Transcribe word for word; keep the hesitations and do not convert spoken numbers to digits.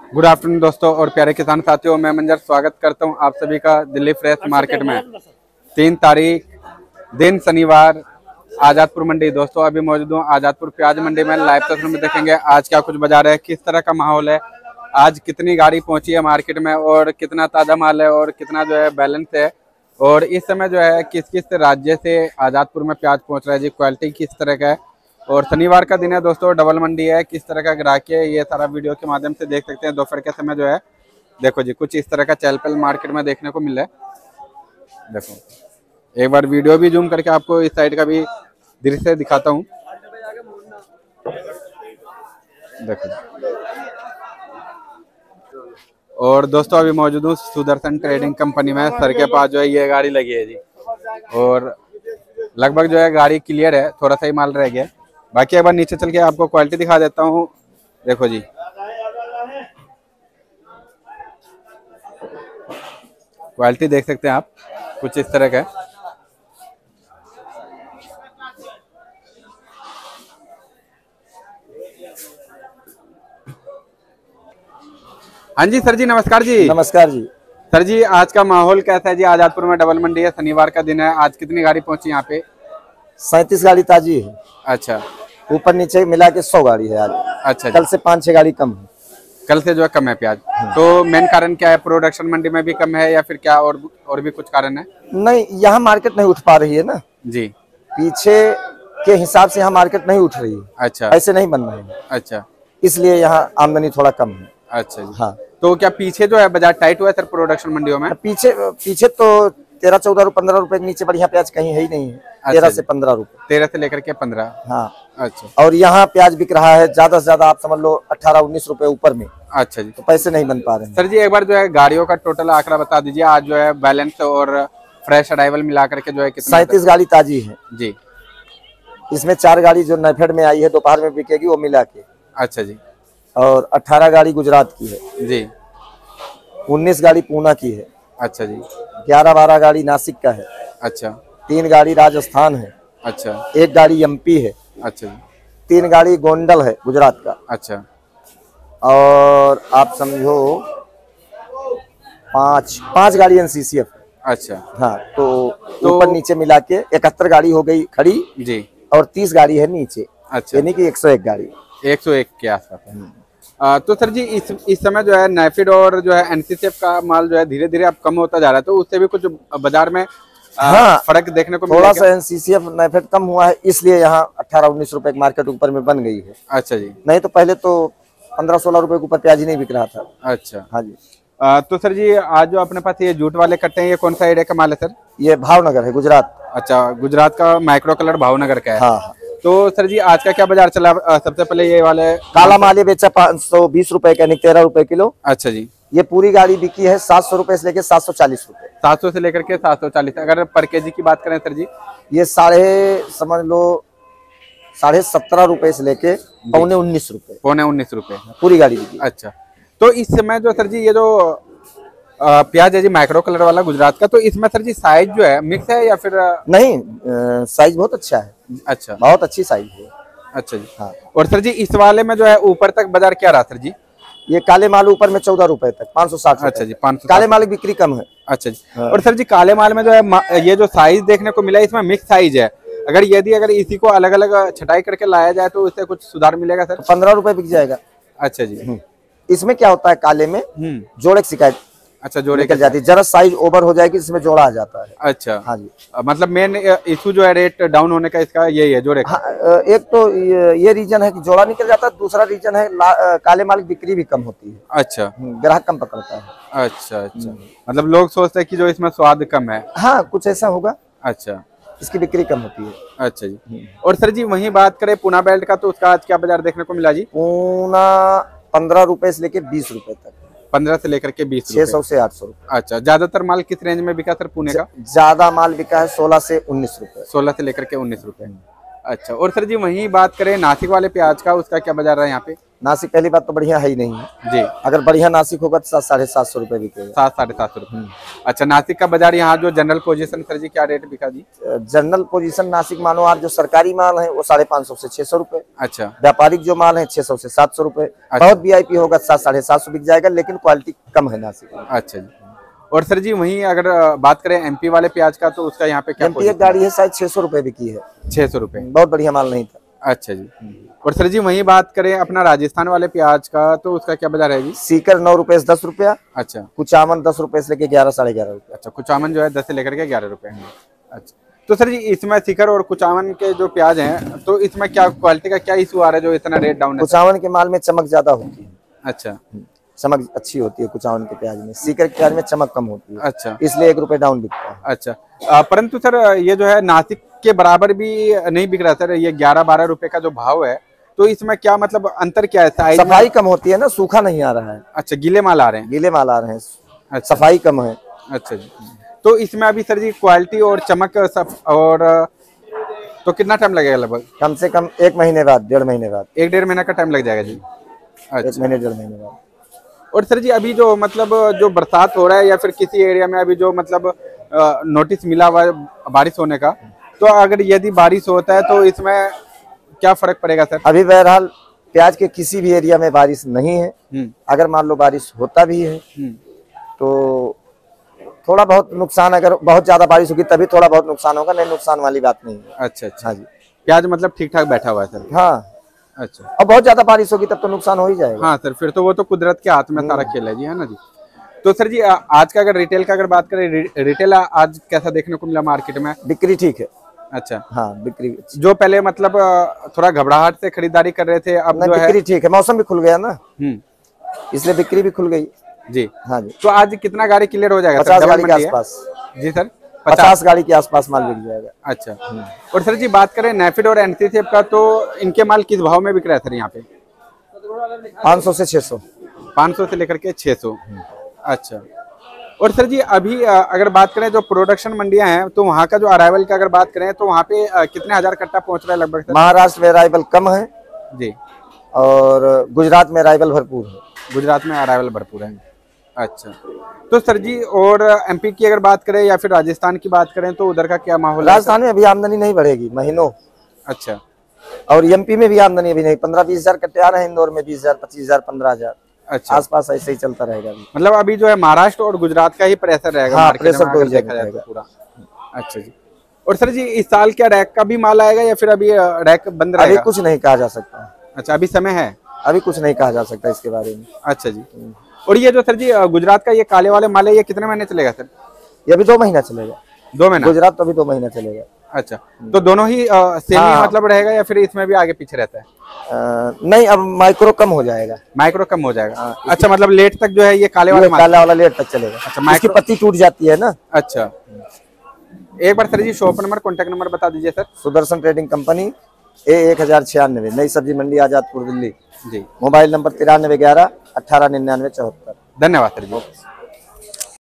Good afternoon दोस्तों और प्यारे किसान साथियों, मैं मंजर स्वागत करता हूं आप सभी का दिल्ली फ्रेश मार्केट में। तीन तारीख दिन शनिवार, आजादपुर मंडी। दोस्तों अभी मौजूद हूं आजादपुर प्याज मंडी में। लाइव तस्वीर में देखेंगे आज क्या कुछ बाजार है, किस तरह का माहौल है, आज कितनी गाड़ी पहुंची है मार्केट में और कितना ताज़ा माल है और कितना जो है बैलेंस है, और इस समय जो है किस किस राज्य से आजादपुर में प्याज पहुँच रहा है जी, क्वालिटी किस तरह का है। और शनिवार का दिन है दोस्तों, डबल मंडी है, किस तरह का ग्राहक है ये सारा वीडियो के माध्यम से देख सकते हैं। दोपहर के समय जो है देखो जी कुछ इस तरह का चहल पहल मार्केट में देखने को मिला है। देखो एक बार वीडियो भी जूम करके आपको इस साइड का भी दृश्य दिखाता हूँ। देखो और दोस्तों अभी मौजूद हूँ सुदर्शन ट्रेडिंग कंपनी में। सर के पास जो है ये गाड़ी लगी है जी, और लगभग जो है गाड़ी क्लियर है, थोड़ा सा ही माल रह गया। बाकी एक बार नीचे चल के आपको क्वालिटी दिखा देता हूँ। देखो जी क्वालिटी देख सकते हैं आप, कुछ इस तरह का है। हाँ जी सर जी, नमस्कार जी। नमस्कार जी। सर जी आज का माहौल कैसा है जी? आजादपुर में डबल मंडी है, शनिवार का दिन है, आज कितनी गाड़ी पहुंची यहाँ पे? सैंतीस गाड़ी ताजी है। अच्छा, ऊपर नीचे मिला के सौ गाड़ी है आज। अच्छा, कल से पाँच छह गाड़ी कम है। कल से जो है कम है प्याज। तो मेन कारण क्या है, प्रोडक्शन मंडी में भी कम है या फिर क्या और और भी कुछ कारण है? नहीं, यहाँ मार्केट नहीं उठ पा रही है ना जी, पीछे के हिसाब से यहाँ मार्केट नहीं उठ रही है। अच्छा, ऐसे नहीं बन रहे हैं, अच्छा, इसलिए यहाँ आमदनी थोड़ा कम है। अच्छा जी। हाँ, तो क्या पीछे जो है बाजार टाइट हुआ है सर प्रोडक्शन मंडियों में? पीछे पीछे तो तेरह चौदह रुपए पंद्रह रुपए के नीचे बढ़िया प्याज कहीं है ही नहीं है। अच्छा तेरह से पंद्रह रुपए, तेरह से लेकर के पंद्रह। हाँ, अच्छा, और यहाँ प्याज बिक रहा है ज्यादा से ज्यादा, आप समझ लो अठारह उन्नीस रुपए ऊपर में। अच्छा जी। तो पैसे नहीं बन पा रहे हैं। सर जी एक बार जो है गाड़ियों का टोटल आंकड़ा बता दीजिए, आज जो है बैलेंस और फ्रेश अराइवल मिला करके जो है कितना? सैंतीस गाड़ी ताजी है जी। इसमें चार गाड़ी जो नैफेड में आई है दोपहर में बिकेगी वो मिला के। अच्छा जी। और अठारह गाड़ी गुजरात की है जी। उन्नीस गाड़ी पूना की है। अच्छा जी। ग्यारह बारह गाड़ी नासिक का है। अच्छा। तीन गाड़ी राजस्थान है। अच्छा। एक गाड़ी एमपी है। अच्छा जी। तीन गाड़ी गोंडल है गुजरात का। अच्छा। और आप समझो पांच पांच गाड़ी एनसीसीएफ। अच्छा। हाँ, तो, तो ऊपर नीचे मिला के इकहत्तर गाड़ी हो गई खड़ी जी, और तीस गाड़ी है नीचे। अच्छा, यानी कि एक सौ एक गाड़ी एक सौ एक के आसपास है। आ, तो सर जी इस इस समय जो है नैफिड और जो है एनसीसीएफ का माल जो है धीरे धीरे अब कम होता जा रहा है, तो उससे भी कुछ बाजार में आ, हाँ, फर्क देखने को थोड़ा सा एनसीसीएफ नैफेड कम हुआ है, इसलिए यहाँ अठारह उन्नीस रुपए की मार्केट ऊपर में बन गई है। अच्छा जी। नहीं तो पहले तो पंद्रह सोलह रुपए के ऊपर प्याज ही नहीं बिक रहा था। अच्छा। हाँ जी। आ, तो सर जी आज जो अपने पास ये जूट वाले कट्टे हैं, ये कौन सा एरिया का माल है सर? ये भावनगर है, गुजरात। अच्छा, गुजरात का माइक्रो कलर भावनगर का है। हाँ, हाँ। तो सर जी आज का क्या बाजार चला? सबसे पहले ये वाले काला माल ये बेचा पाँच सौ बीस रुपए का, तेरह रुपए किलो। अच्छा जी। ये पूरी गाड़ी बिकी है सात सौ रुपए से लेकर सात सौ चालीस रुपए। सात सौ से लेकर के सात सौ चालीस। अगर पर केजी की बात करें सर जी, ये साढ़े समझ लो साढ़े सत्रह रुपए से लेके पौने उन्नीस रुपए। पौने उन्नीस रुपए पूरी गाड़ी बिकी। अच्छा, तो इस समय जो सर जी ये जो आ, प्याज है जी माइक्रो कलर वाला गुजरात का, तो इसमें सर जी साइज जो है मिक्स है या फिर? नहीं, साइज बहुत अच्छा है। अच्छा, बहुत अच्छी साइज है। अच्छा जी। हाँ। और सर जी इस वाले में जो है ऊपर तक बाजार क्या रहा सर जी? ये काले माल ऊपर में चौदह रुपए तक, पाँच सौ साठ। अच्छा जी, पाँच सौ। काले माल की बिक्री कम है। अच्छा जी। हाँ। और सर जी काले माल में जो है ये जो साइज देखने को मिला इसमें मिक्स साइज है, अगर यदि अगर इसी को अलग अलग छटाई करके लाया जाए तो इससे कुछ सुधार मिलेगा सर? पंद्रह रुपए बिक जाएगा। अच्छा जी। इसमें क्या होता है, काले में जोड़े की शिकायत अच्छा जोड़े निकल जाती है, जरा साइज ओवर हो जाएगी इसमें जोड़ा आ जाता है। अच्छा, हाँ जी। मतलब मेन इशू जो है रेट डाउन होने का इसका यही है, जोड़े का। हाँ, एक तो ये रीजन है कि जोड़ा निकल जाता है, दूसरा रीजन है काले माल की बिक्री भी कम होती है। अच्छा, ग्राहक कम पकड़ता है। अच्छा अच्छा, मतलब लोग सोचते हैं कि जो इसमें स्वाद कम है। हाँ, कुछ ऐसा होगा। अच्छा, इसकी बिक्री कम होती है। अच्छा जी। और सर जी वही बात करें पूना बेल्ट का, तो उसका आज क्या बाजार देखने को मिला जी? पूना पंद्रह रुपए से लेके बीस रुपए तक। पंद्रह से लेकर के बीस, छह सौ से आठ सौ। अच्छा, ज्यादातर माल किस रेंज में बिका सर पुणे का? ज्यादा माल बिका है सोलह से उन्नीस रुपए। सोलह से लेकर के उन्नीस रुपए। अच्छा, और सर जी वही बात करें नासिक वाले प्याज का, उसका क्या बाजार है यहाँ पे? नासिक पहली बात तो बढ़िया है ही नहीं है जी। अगर बढ़िया नासिक होगा तो सात साढ़े सात सौ रुपए बिकेगा। सात साढ़े सात सौ रुपए। अच्छा, नासिक का बाजार यहाँ जो जनरल पोजीशन सर जी क्या रेट बिका जी? जनरल पोजीशन नासिक मानो आज जो सरकारी माल है वो साढ़े पाँच सौ से छह सौ रुपए। अच्छा। व्यापारिक जो माल है छह सौ से सात सौ रुपए। अच्छा। बहुत वीआईपी होगा सात साढ़े सात सौ बिक जाएगा, लेकिन क्वालिटी कम है नासिक। अच्छा जी। और सर जी वहीं अगर बात करें एमपी वाले प्याज का तो उसका यहाँ पे क्या? एमपी एक गाड़ी है शायद छह सौ रुपए बिकी है। छह सौ रुपए, बहुत बढ़िया माल नहीं था। अच्छा जी। और सर जी वहीं बात करें अपना राजस्थान वाले प्याज का तो उसका क्या बाजार है जी? सीकर नौ रुपए से दस रुपया। अच्छा। कुचामन दस रुपए से लेके ग्यारह साढ़े ग्यारह रुपए। अच्छा, कुचामन जो है दस से लेकर के ग्यारह रुपए। अच्छा, तो सर जी इसमें सीकर और कुचामन के जो प्याज हैं तो इसमें क्या क्वालिटी का क्या इशू आ रहा है जो इतना रेट डाउन है? कुचामन के माल में चमक ज्यादा होती है। अच्छा, चमक अच्छी होती है कुचामन के प्याज में, सीकर के प्याज में चमक कम होती है। अच्छा, इसलिए एक रुपए डाउन बिकता है। अच्छा, आ, परंतु सर ये जो है नासिक के बराबर भी नहीं बिक रहा सर, ये ग्यारह बारह रुपए का जो भाव है तो इसमें क्या मतलब अंतर क्या है? साइज सफाई कम होती है ना, सूखा नहीं आ रहा है। अच्छा, गीले माल आ रहे हैं? गीले माल आ रहे हैं। अच्छा, सफाई कम है। अच्छा जी। तो इसमें अभी सर जी क्वालिटी और चमक सब और तो कितना टाइम लगेगा लगभग? कम से कम एक महीने बाद, डेढ़ महीने बाद। एक डेढ़ महीने का टाइम लग जाएगा जी। अच्छा, एक महीने डेढ़ महीने बाद। और सर जी अभी जो मतलब जो बरसात हो रहा है या फिर किसी एरिया में अभी जो मतलब नोटिस मिला हुआ है बारिश होने का, तो अगर यदि बारिश होता है तो इसमें क्या फर्क पड़ेगा सर? अभी बहरहाल प्याज के किसी भी एरिया में बारिश नहीं है। अगर मान लो बारिश होता भी है तो थोड़ा बहुत नुकसान, अगर बहुत ज्यादा बारिश होगी तभी थोड़ा बहुत नुकसान होगा, नहीं नुकसान वाली बात नहीं है। अच्छा अच्छा जी। प्याज मतलब ठीक ठाक बैठा हुआ है सर? हाँ। अच्छा, और बहुत ज्यादा बारिश होगी तब तो नुकसान हो ही जाएगा। हाँ सर, फिर तो वो तो कुदरत के हाथ में सारा खेल है जी, है ना जी। तो सर जी आज का अगर रिटेल का अगर बात करें, रिटेल आज कैसा देखने को मिला मार्केट में? बिक्री ठीक है। अच्छा, हाँ बिक्री जो पहले मतलब थोड़ा घबराहट से खरीदारी कर रहे थे अब जो है बिक्री ठीक है, मौसम भी खुल गया ना, इसलिए बिक्री भी खुल गई जी। हाँ जी। तो आज कितना गाड़ी क्लियर हो जाएगा? पचास गाड़ी के आसपास जी सर, पचास गाड़ी के आसपास माल बिक जाएगा। अच्छा, और सर जी बात करें नेफिड और एनसीसीएफ का तो इनके माल किस भाव में बिक रहा है सर यहाँ पे? पाँच सौ से छह सौ। पाँच सौ से लेकर के छह सौ। अच्छा, और सर जी अभी अगर बात करें जो प्रोडक्शन मंडियां हैं तो वहाँ का जो अराइवल की अगर बात करें तो वहाँ पे कितने हजार कट्टा पहुँच रहा है लगभग? महाराष्ट्र में अराइवल कम है जी, और गुजरात में अराइवल भरपूर है। गुजरात में अराइवल भरपूर है। अच्छा, तो सर जी और एमपी की अगर बात करें या फिर राजस्थान की बात करें तो उधर का क्या माहौल है? राजस्थान में अभी आमदनी नहीं बढ़ेगी महीनों। अच्छा, और एमपी में भी आमदनी अभी नहीं, पंद्रह बीस हजार कट्टे आ रहे हैं, इंदौर में बीस हजार पच्चीस हजार पंद्रह हजार। अच्छा, आसपास ऐसे ही चलता रहेगा अभी। मतलब अभी जो है महाराष्ट्र और गुजरात का ही प्रेशर रहेगा। हाँ, प्रेशर तो देखा जाए तो पूरा। अच्छा जी। और सर जी इस साल क्या रैक का भी माल आएगा या फिर अभी रैक बंद रहेगा? अभी कुछ नहीं कहा जा सकता। अच्छा, अभी समय है, अभी कुछ नहीं कहा जा सकता इसके बारे में। अच्छा जी। और ये जो सर जी गुजरात का ये काले वाले माल है ये कितने महीने चलेगा सर? ये अभी दो महीना चलेगा। दो महीना? गुजरात तो अभी दो महीना चलेगा। अच्छा, तो दोनों ही सेम ही मतलब रहेगा या फिर इसमें भी आगे पीछे रहता है? आ, नहीं, अब माइक्रो कम हो जाएगा। माइक्रो कम हो जाएगा। आ, अच्छा, मतलब लेट तक जो है ये काले वाला काला वाला लेट तक चलेगा। अच्छा, इसकी पत्ती टूट जाती है ना। अच्छा, एक बार sir ji shop number contact number बता दीजिए sir. Sudarshan trading company, A एक हजार छियानवे, नई सब्जी मंडी, आजादपुर, दिल्ली जी। मोबाइल नंबर तिरानवे ग्यारह अठारह निन्यानवे चौहत्तर। धन्यवाद सर जी।